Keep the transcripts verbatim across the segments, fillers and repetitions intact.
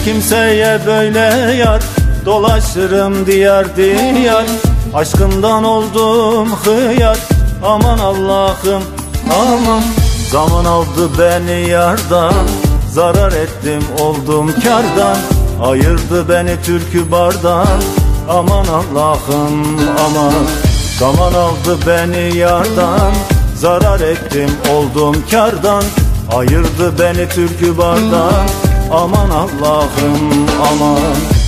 kimseye böyle yar, dolaşırım diyar diyar. Aşkından oldum hıyar, aman Allah'ım aman. Zaman aldı beni yardan, zarar ettim oldum kardan. Ayırdı beni türkü bardan, aman Allah'ım aman. Zaman aldı beni yardan, zarar ettim oldum kardan. Ayırdı beni türkü bardan, aman Allah'ım aman.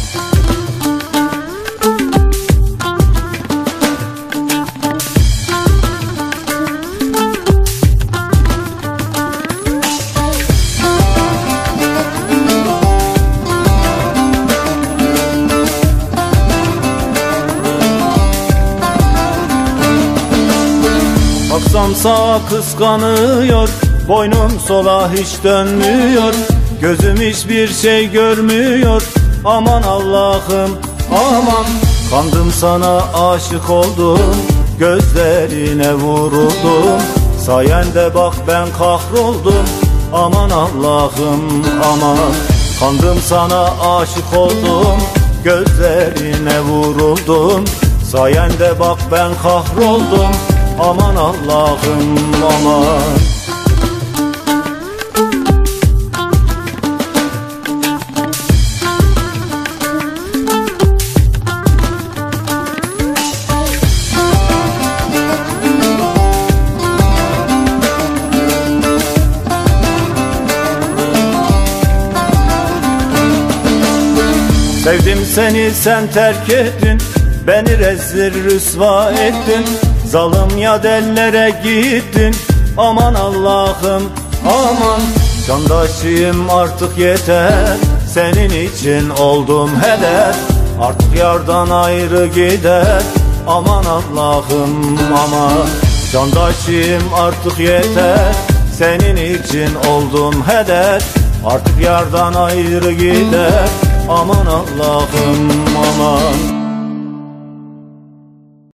Baksam sağa kıskanıyor, boynum sola hiç dönmüyor. Gözüm hiçbir şey görmüyor, aman Allah'ım aman. Kandım sana aşık oldum, gözlerine vuruldum. Sayende bak ben kahroldum, aman Allah'ım aman. Kandım sana aşık oldum, gözlerine vuruldum. Sayende bak ben kahroldum, aman Allah'ım aman. Sevdim seni sen terk ettin, beni rezil rüsva ettin. Zalim ya dellere gittin, aman Allah'ım aman. Candaşıyım artık yeter, senin için oldum heder. Artık yardan ayrı gider, aman Allah'ım aman. Candaşıyım artık yeter, senin için oldum heder. Artık yardan ayrı gider, aman Allah'ım aman.